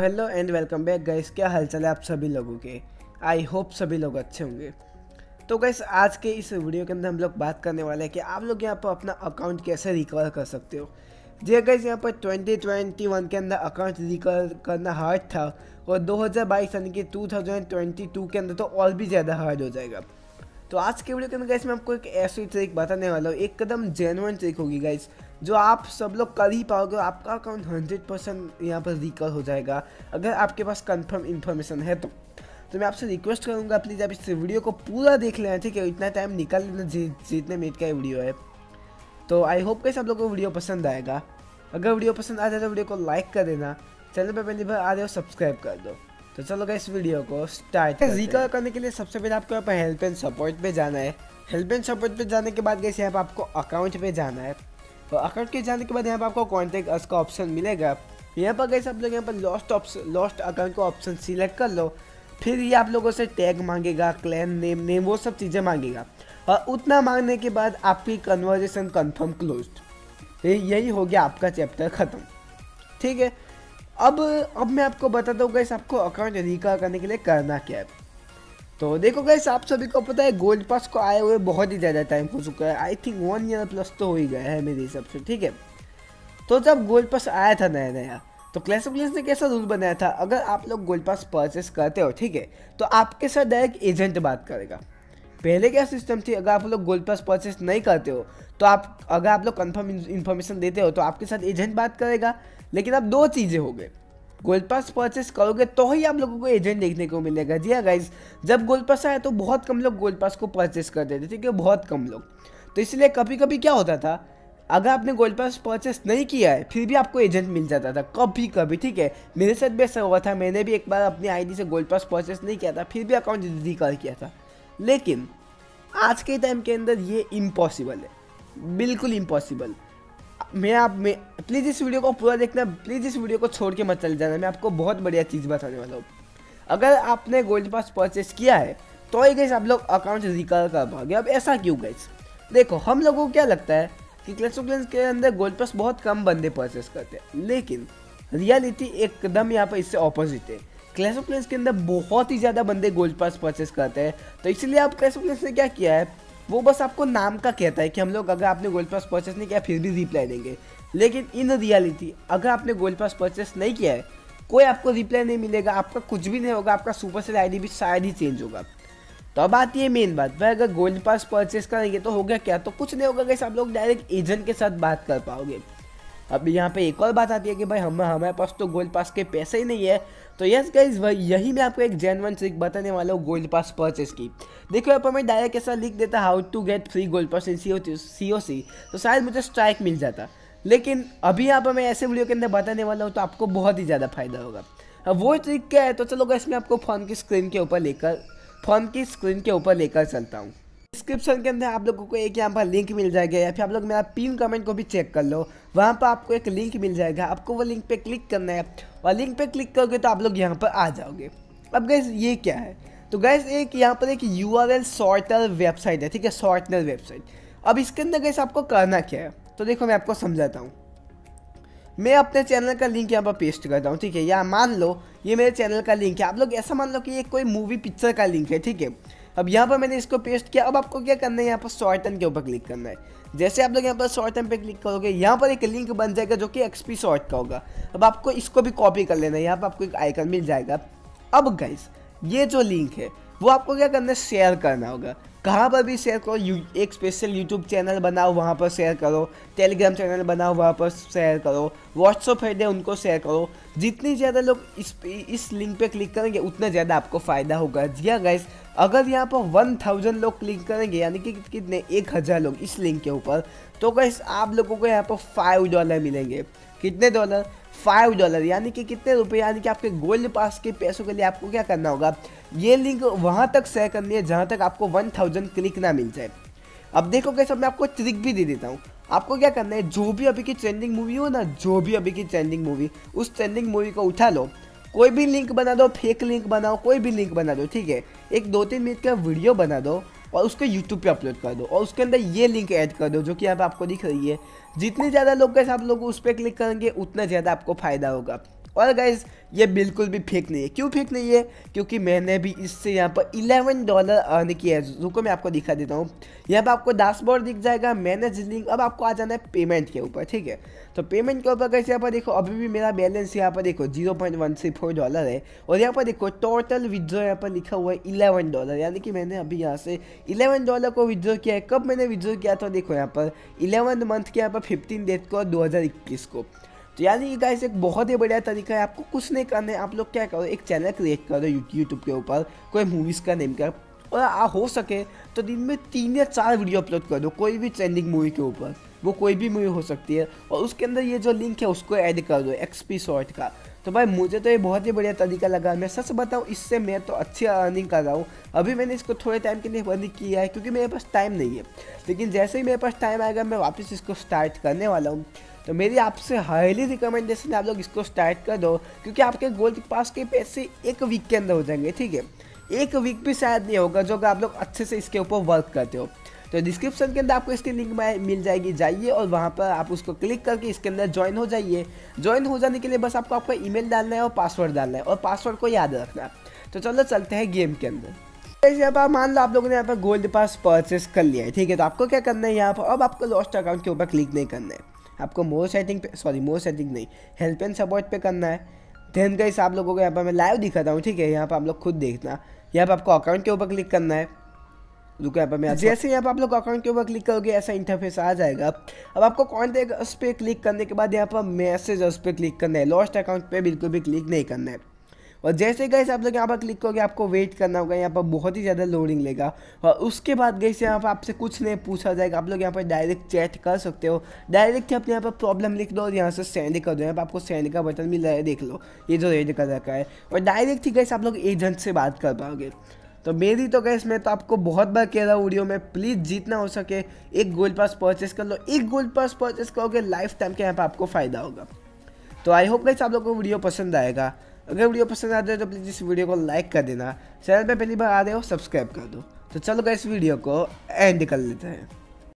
Hello and welcome back guys. क्या हालचाल है आप सभी लोगों के। आई होप सभी लोग अच्छे होंगे। तो गाइस आज के इस वीडियो के अंदर हम लोग बात करने वाले हैं कि आप लोग यहाँ पर अपना अकाउंट कैसे रिकवर कर सकते हो। जी गाइस यहाँ पर 2021 के अंदर अकाउंट रिकवर करना हार्ड था और 2022 यानी कि 2022 के अंदर तो और भी ज़्यादा हार्ड हो जाएगा। तो आज के वीडियो के अंदर गाइस मैं आपको एक ऐसी ट्रिक बताने वाला हूँ, एकदम जेन्युइन ट्रिक होगी गाइस, जो आप सब लोग कर ही पाओगे। आपका अकाउंट 100% यहाँ पर रिकवर हो जाएगा अगर आपके पास कंफर्म इन्फॉर्मेशन है तो मैं आपसे रिक्वेस्ट करूँगा प्लीज़ आप इस वीडियो को पूरा देख लेना, ठीक है। इतना टाइम निकाल लेना जितने मिनट का ये वीडियो है। तो आई होप कि सब लोगों को वीडियो पसंद आएगा। अगर वीडियो पसंद आ जाए तो वीडियो को लाइक कर देना, चैनल पर पहली बार आ रहे हो सब्सक्राइब कर दो। तो चलो गाइस वीडियो को स्टार्ट रिकवर करने के लिए सबसे पहले आपको यहाँ पर हेल्प एंड सपोर्ट पे जाना है। हेल्प एंड सपोर्ट पे जाने के बाद गाइस यहाँ पर आपको अकाउंट पे जाना है और अकाउंट के जाने के बाद यहाँ पर आपको कॉन्टैक्ट अस का ऑप्शन मिलेगा। यहाँ पर गाइस आप लोग यहाँ पर लॉस्ट अकाउंट का ऑप्शन सिलेक्ट कर लो। फिर ये आप लोगों से टैग मांगेगा, क्लैन नेम वो सब चीज़ें मांगेगा और उतना मांगने के बाद आपकी कन्वर्जेशन कंफर्म क्लोज्ड। यही हो गया आपका चैप्टर ख़त्म, ठीक है। अब मैं आपको बताता हूँ गाइस आपको अकाउंट रिकवर करने के लिए करना क्या है। तो देखो गाइस आप सभी को पता है गोल्ड पास को आए हुए बहुत ही ज़्यादा टाइम हो चुका है। आई थिंक 1 ईयर प्लस तो हो ही गया है मेरे हिसाब से, ठीक है। तो जब गोल्ड पास आया था नया नया तो क्लैश ऑफ क्लैंस ने कैसा रूल बनाया था, अगर आप लोग गोल्ड पास परचेस करते हो, ठीक है, तो आपके साथ डायरेक्ट एजेंट बात करेगा। पहले क्या सिस्टम थी, अगर आप लोग गोल्ड पास परचेस नहीं करते हो तो अगर आप लोग कंफर्म इन्फॉर्मेशन देते हो तो आपके साथ एजेंट बात करेगा। लेकिन अब दो चीज़ें हो गई, गोल्ड पास परचेस करोगे तो ही आप लोगों को एजेंट देखने को मिलेगा। जी हाँ गाइज, जब गोल्ड पास आया तो बहुत कम लोग गोल्ड पास को परचेस करते थे, ठीक है, बहुत कम लोग। तो इसलिए कभी कभी क्या होता था, अगर आपने गोल्ड पास परचेस नहीं किया है फिर भी आपको एजेंट मिल जाता था कभी कभी, ठीक है। मेरे साथ भी ऐसा हुआ था, मैंने भी एक बार अपनी आईडी से गोल्ड पास परचेस नहीं किया था फिर भी अकाउंट रिकवर किया था। लेकिन आज के टाइम के अंदर ये इम्पॉसिबल है, बिल्कुल इम्पॉसिबल। मैं प्लीज़ इस वीडियो को पूरा देखना, प्लीज़ इस वीडियो को छोड़ के मत चल जाना, मैं आपको बहुत बढ़िया चीज़ बताने वाला हूँ। अगर आपने गोल्ड पास परचेस किया है तो ही गाइस आप लोग अकाउंट रिकवर कर पाओगे। अब ऐसा क्यों गाइस, देखो हम लोगों को क्या लगता है कि क्लैश ऑफ क्लैंस के अंदर गोल्ड पास बहुत कम बंदे परचेस करते हैं, लेकिन रियलिटी एकदम यहाँ पर इससे ऑपोजिट है। क्लैश ऑफ क्लैंस के अंदर बहुत ही ज़्यादा बंदे गोल्ड पास परचेस करते हैं। तो इसलिए आप क्लैश ऑफ क्लैंस ने क्या किया है, वो बस आपको नाम का कहता है कि हम लोग अगर आपने गोल्ड पास परचेस नहीं किया फिर भी रिप्लाई देंगे। लेकिन इन रियलिटी अगर आपने गोल्ड पास परचेस नहीं किया है कोई आपको रिप्लाई नहीं मिलेगा, आपका कुछ भी नहीं होगा, आपका सुपरसेल आईडी भी शायद ही चेंज होगा। तो अब आती है मेन बात, भाई अगर गोल्ड पास परचेस करेंगे तो होगा क्या, तो कुछ नहीं होगा गाइस, आप लोग डायरेक्ट एजेंट के साथ बात कर पाओगे। अब यहाँ पे एक और बात आती है कि भाई हमारे पास तो गोल्ड पास के पैसे ही नहीं है। तो यस गाइस यही मैं आपको एक जेन्युइन ट्रिक बताने वाला हूँ गोल्ड पास परचेस की। देखो यहाँ पर मैं डायरेक्ट ऐसा लिख देता how to get free gold pass in COC तो शायद मुझे स्ट्राइक मिल जाता। लेकिन अभी यहाँ पर मैं ऐसे वीडियो के अंदर बताने वाला हूँ तो आपको बहुत ही ज़्यादा फायदा होगा। अब वो ट्रिक क्या है, तो चलो गाइस मैं आपको फ़ोन की स्क्रीन के ऊपर लेकर चलता हूँ। डिस्क्रिप्शन के अंदर आप लोगों को एक यहाँ पर लिंक मिल जाएगा, या फिर आप लोग मेरा पिन कमेंट को भी चेक कर लो, वहाँ पर आपको एक लिंक मिल जाएगा। आपको वो लिंक पे क्लिक करना है और लिंक पे क्लिक करोगे तो आप लोग यहाँ पर आ जाओगे। अब गैस ये क्या है, तो गैस एक यहाँ पर एक URL सॉर्टर वेबसाइट है, ठीक है, सॉर्टनर वेबसाइट। अब इसके अंदर गैस आपको करना क्या है, तो देखो मैं आपको समझाता हूँ। मैं अपने चैनल का लिंक यहाँ पर पेस्ट करता हूँ, ठीक है, या मान लो ये मेरे चैनल का लिंक है। आप लोग ऐसा मान लो कि ये कोई मूवी पिक्चर का लिंक है, ठीक है। अब यहाँ पर मैंने इसको पेस्ट किया। अब आपको क्या करना है, यहाँ पर शॉर्टन के ऊपर क्लिक करना है। जैसे आप लोग यहाँ पर शॉर्टन पे क्लिक करोगे यहाँ पर एक लिंक बन जाएगा जो कि XP शॉर्ट का होगा। अब आपको इसको भी कॉपी कर लेना है, यहाँ पर आपको एक आइकन मिल जाएगा। अब गाइस ये जो लिंक है वो आपको क्या करना है, शेयर करना होगा। कहाँ पर भी शेयर करो, एक स्पेशल यूट्यूब चैनल बनाओ वहाँ पर शेयर करो, टेलीग्राम चैनल बनाओ वहाँ पर शेयर करो, व्हाट्सअप है उनको शेयर करो। जितनी ज़्यादा लोग इस लिंक पे क्लिक करेंगे उतना ज़्यादा आपको फ़ायदा होगा। जी हाँ गाइस, अगर यहाँ पर 1000 लोग क्लिक करेंगे यानी कि कितने 1000 लोग इस लिंक के ऊपर, तो गाइस आप लोगों को यहाँ पर $5 मिलेंगे। कितने डॉलर, $5, यानी कि कितने रुपए, यानी कि आपके गोल्ड पास के पैसों के लिए आपको क्या करना होगा, ये लिंक वहाँ तक शेयर करनी है जहाँ तक आपको 1000 क्लिक ना मिल जाए। अब देखो कैसे, मैं आपको ट्रिक भी दे देता हूँ। आपको क्या करना है, जो भी अभी की ट्रेंडिंग मूवी हो ना, जो भी अभी की ट्रेंडिंग मूवी, उस ट्रेंडिंग मूवी को उठा लो, कोई भी लिंक बना दो, फेक लिंक बनाओ, कोई भी लिंक बना दो, ठीक है, एक 2-3 मिनट का वीडियो बना दो और उसको यूट्यूब पे अपलोड कर दो और उसके अंदर ये लिंक ऐड कर दो जो कि यहाँ पे आपको दिख रही है। जितने ज़्यादा लोग आप लोग उस पर क्लिक करेंगे उतना ज़्यादा आपको फ़ायदा होगा। और गाइस ये बिल्कुल भी फेक नहीं है। क्यों फेक नहीं है? क्योंकि मैंने भी इससे यहाँ पर $11 अर्न किया है। रुको मैं आपको दिखा देता हूँ। यहाँ पर आपको डैशबोर्ड दिख जाएगा, मैनेज लिंक। अब आपको आ जाना है पेमेंट के ऊपर, ठीक है। तो पेमेंट के ऊपर गाइस यहाँ पर देखो अभी भी मेरा बैलेंस यहाँ पर देखो $0.134 है। और यहाँ पर देखो टोटल विड्रॉ यहाँ पर लिखा हुआ है $11, यानी कि मैंने अभी यहाँ से $11 को विड्रॉ किया है। कब मैंने विड्रॉ किया? तो देखो यहाँ पर 11 मंथ के यहाँ पर 15 डेट को 2021 को। तो यानी कि गाइस एक बहुत ही बढ़िया तरीका है। आपको कुछ नहीं करना है, आप लोग क्या करो, एक चैनल क्रिएट करो यूट्यूब के ऊपर, कोई मूवीज़ का नेम का, और हो सके तो दिन में 3 या 4 वीडियो अपलोड कर दो कोई भी ट्रेंडिंग मूवी के ऊपर। वो कोई भी मूवी हो सकती है, और उसके अंदर ये जो लिंक है उसको ऐड कर दो XP शॉर्ट का। तो भाई मुझे तो ये बहुत ही बढ़िया तरीका लगा। मैं सच बताऊँ, इससे मैं तो अच्छी अर्निंग कर रहा हूँ। अभी मैंने इसको थोड़े टाइम के लिए बंद किया है क्योंकि मेरे पास टाइम नहीं है, लेकिन जैसे ही मेरे पास टाइम आएगा मैं वापस इसको स्टार्ट करने वाला हूँ। तो मेरी आपसे हाईली रिकमेंडेशन है आप लोग इसको स्टार्ट कर दो, क्योंकि आपके गोल्ड पास के पैसे 1 वीक के अंदर हो जाएंगे, ठीक है। 1 वीक भी शायद नहीं होगा जो कि आप लोग अच्छे से इसके ऊपर वर्क करते हो। तो डिस्क्रिप्शन के अंदर आपको इसकी लिंक मिल जाएगी, जाइए और वहाँ पर आप उसको क्लिक करके इसके अंदर ज्वाइन हो जाइए। ज्वाइन हो जाने के लिए बस आपको आपका ईमेल डालना है और पासवर्ड डालना है, और पासवर्ड को याद रखना है। तो चलो चलते हैं गेम के अंदर। यहाँ पर मान लो आप लोगों ने यहाँ पर गोल्ड पास परचेस कर लिया है, ठीक है। तो आपको क्या करना है, यहाँ पर अब आपको लॉस्ट अकाउंट के ऊपर क्लिक नहीं करना है, आपको मोर सेटिंग नहीं, हेल्प एंड सपोर्ट पे करना है। देन गाइस आप लोगों को यहाँ पर मैं लाइव दिखाता हूँ, ठीक है। यहाँ पर आप लोग खुद देखना, यहाँ पर आपको अकाउंट के ऊपर क्लिक करना है। रुको यहाँ पर मैं जैसे यहाँ पर आप लोग अकाउंट के ऊपर क्लिक करोगे ऐसा इंटरफेस आ जाएगा। अब आपको कॉन्टैक्ट अस पे क्लिक करने के बाद यहाँ पर मैसेज अस पे क्लिक करना है, लॉस्ट अकाउंट पे बिल्कुल भी क्लिक नहीं करना है। और जैसे गाइस आप लोग यहाँ पर क्लिक करोगे आपको वेट करना होगा, यहाँ पर बहुत ही ज़्यादा लोडिंग लेगा। और उसके बाद गाइस यहाँ पर आपसे कुछ नहीं पूछा जाएगा, आप लोग यहाँ पर डायरेक्ट चैट कर सकते हो। डायरेक्ट अपने यहाँ पर प्रॉब्लम लिख दो और यहाँ से सेंड कर दो। यहाँ पर आपको सेंड का बटन मिल रहा है, देख लो ये जो रेड कलर का है। और डायरेक्ट ही गाइस आप लोग एजेंट से बात कर पाओगे। तो मेरी तो गाइस मैं तो आपको बहुत बार कह रहा हूँ वीडियो में, प्लीज़ जितना हो सके एक गोल्ड पास परचेस कर लो। एक गोल्ड पास परचेस करोगे लाइफ टाइम के यहाँ पर आपको फ़ायदा होगा। तो आई होप गाइस आप लोगों को वीडियो पसंद आएगा। अगर वीडियो पसंद आता है तो प्लीज़ इस वीडियो को लाइक कर देना। चैनल पे पहली बार आ रहे हो सब्सक्राइब कर दो। तो चलो गाइस वीडियो को एंड कर लेते हैं।